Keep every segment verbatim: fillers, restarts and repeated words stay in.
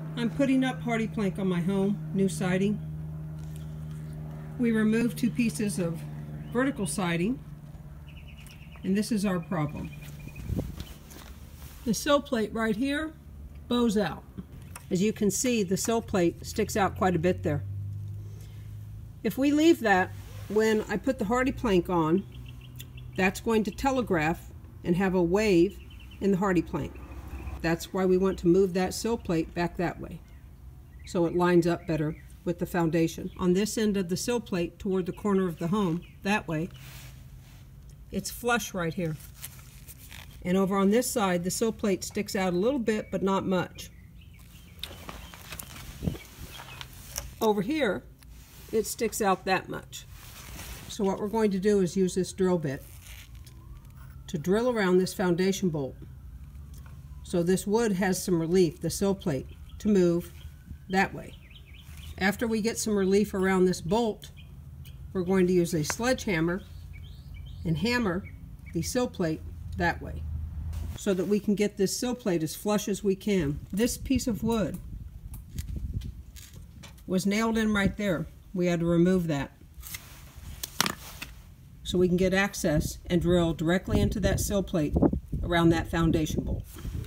I'm putting up hardy plank on my home, new siding. We removed two pieces of vertical siding, and this is our problem. The sill plate right here bows out. As you can see, the sill plate sticks out quite a bit there. If we leave that, when I put the hardy plank on, that's going to telegraph and have a wave in the hardy plank. That's why we want to move that sill plate back that way, so it lines up better with the foundation. On this end of the sill plate toward the corner of the home, that way, it's flush right here. And over on this side, the sill plate sticks out a little bit, but not much. Over here, it sticks out that much. So what we're going to do is use this drill bit to drill around this foundation bolt. So this wood has some relief, the sill plate, to move that way. After we get some relief around this bolt, we're going to use a sledgehammer and hammer the sill plate that way, so that we can get this sill plate as flush as we can. This piece of wood was nailed in right there. We had to remove that so we can get access and drill directly into that sill plate around that foundation bolt.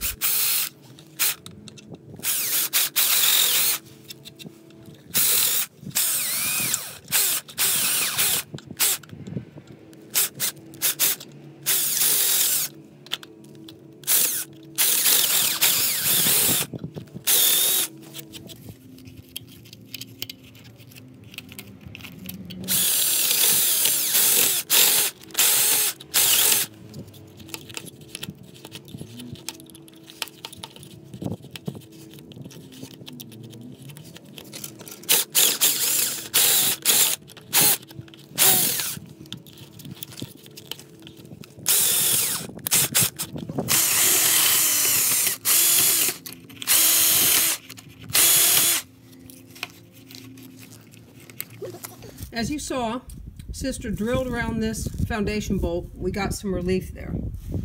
As you saw, Sister drilled around this foundation bolt. We got some relief there.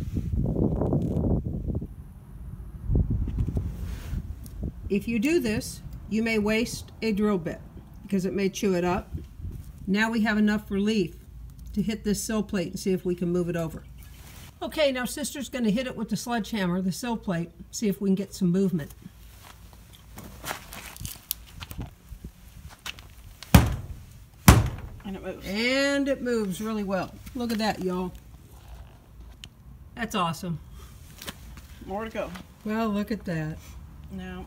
If you do this, you may waste a drill bit because it may chew it up. Now we have enough relief to hit this sill plate and see if we can move it over. Okay, now Sister's going to hit it with the sledgehammer, the sill plate, see if we can get some movement. And it moves. And it moves really well. Look at that, y'all. That's awesome. More to go. Well, look at that. Now,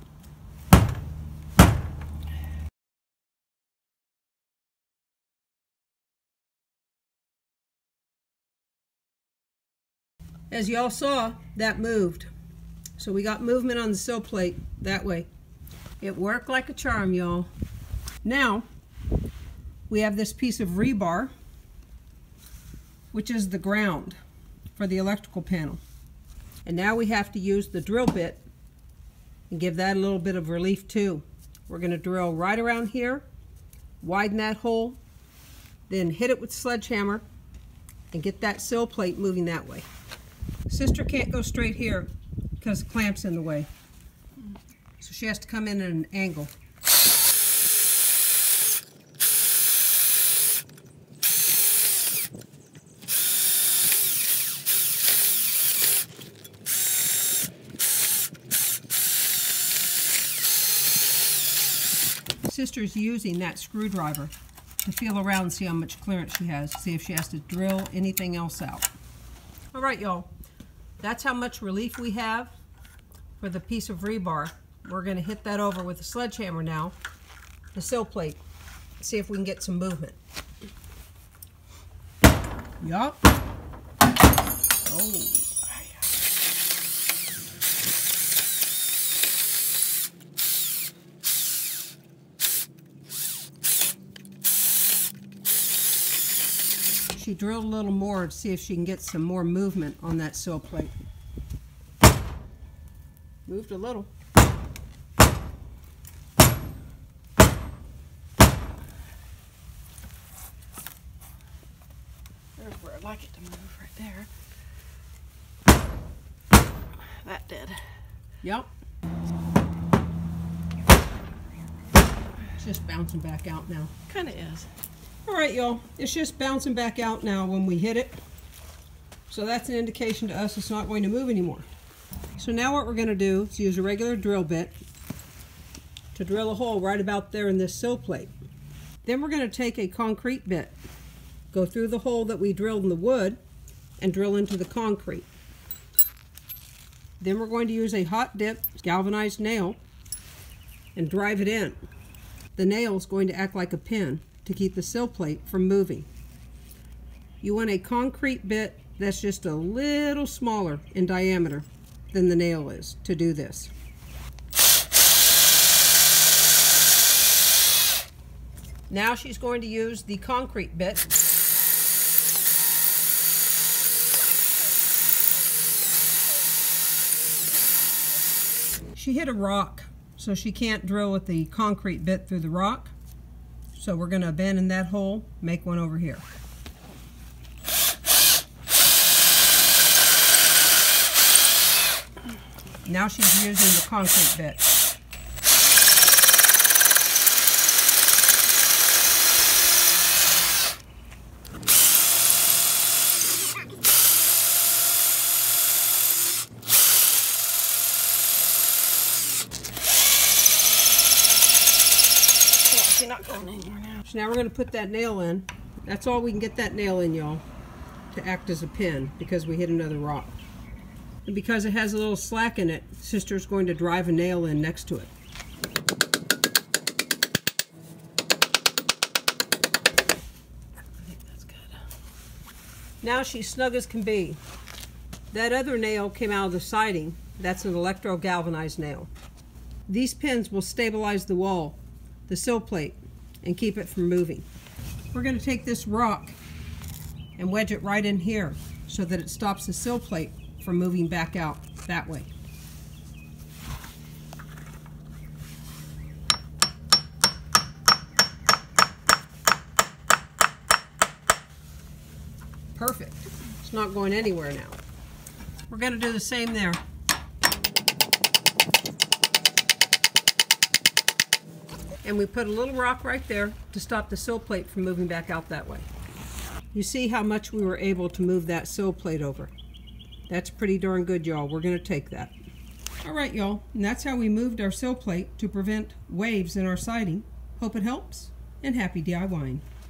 as y'all saw, that moved. So we got movement on the sill plate that way. It worked like a charm, y'all. Now, we have this piece of rebar, which is the ground for the electrical panel. And now we have to use the drill bit and give that a little bit of relief too. We're going to drill right around here, widen that hole, then hit it with the sledgehammer and get that sill plate moving that way. Sister can't go straight here because the clamp's in the way. So she has to come in at an angle. Sister's using that screwdriver to feel around and see how much clearance she has, see if she has to drill anything else out. All right, y'all, that's how much relief we have for the piece of rebar. We're going to hit that over with a sledgehammer now, the sill plate, see if we can get some movement. Yup. Oh. She drilled a little more to see if she can get some more movement on that sill plate. Moved a little. there's where I'd like it to move, right there. That did. Yep. It's just bouncing back out now. Kind of is. All right, y'all. It's just bouncing back out now when we hit it. So that's an indication to us it's not going to move anymore. So now what we're going to do is use a regular drill bit to drill a hole right about there in this sill plate. Then we're going to take a concrete bit, go through the hole that we drilled in the wood, and drill into the concrete. Then we're going to use a hot dip galvanized nail and drive it in. The nail is going to act like a pin to keep the sill plate from moving. You want a concrete bit that's just a little smaller in diameter than the nail is to do this. Now she's going to use the concrete bit She hit a rock, so she can't drill with the concrete bit through the rock. So we're going to abandon that hole, make one over here. Now she's using the concrete bit. She's not going anywhere now. So now we're going to put that nail in. That's all we can get that nail in, y'all, to act as a pin because we hit another rock. And because it has a little slack in it, Sister's going to drive a nail in next to it. I think that's good. Now she's snug as can be. That other nail came out of the siding. That's an electro galvanized nail. These pins will stabilize the wall, the sill plate, and keep it from moving. We're going to take this rock and wedge it right in here so that it stops the sill plate from moving back out that way. Perfect. It's not going anywhere now. We're going to do the same there. And we put a little rock right there to stop the sill plate from moving back out that way. You see how much we were able to move that sill plate over. That's pretty darn good, y'all. We're going to take that. All right, y'all. And that's how we moved our sill plate to prevent waves in our siding. Hope it helps, and happy DIYing.